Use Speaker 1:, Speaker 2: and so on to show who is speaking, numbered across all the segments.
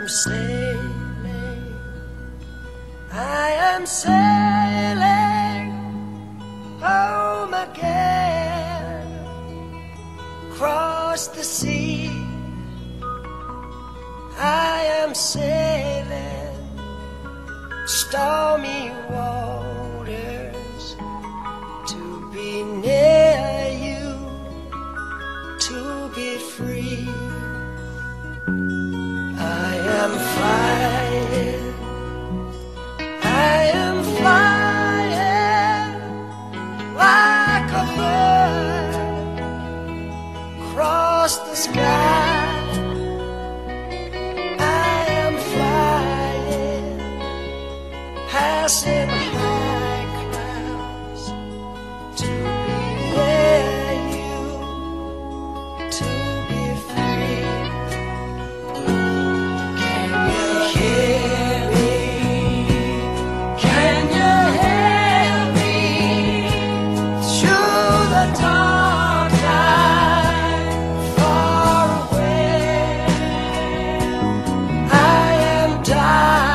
Speaker 1: sailing, I am sailing home again, across the sea. I am sailing stormy waters to be near you, to be free. I am flying, I am flying like a bird across the sky. Passing high clouds to be near you, to be free. Can you hear me? Can you hear me? Through the dark night, far away, I am dying.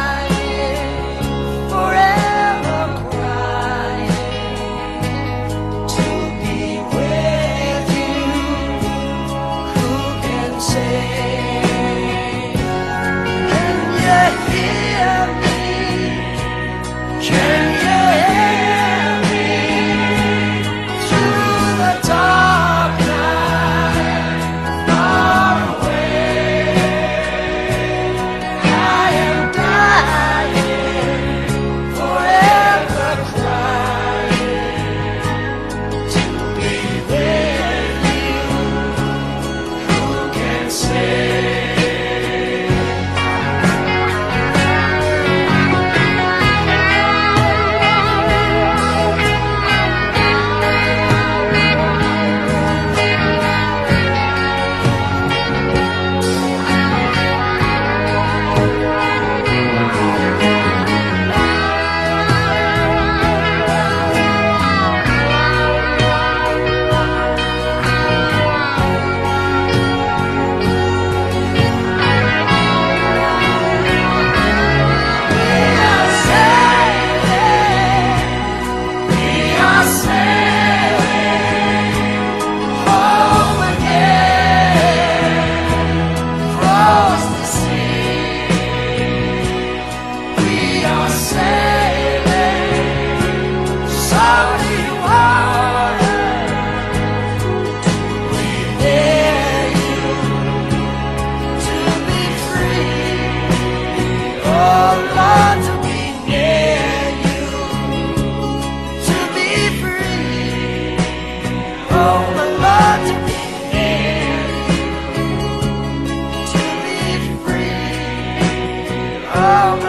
Speaker 1: Oh,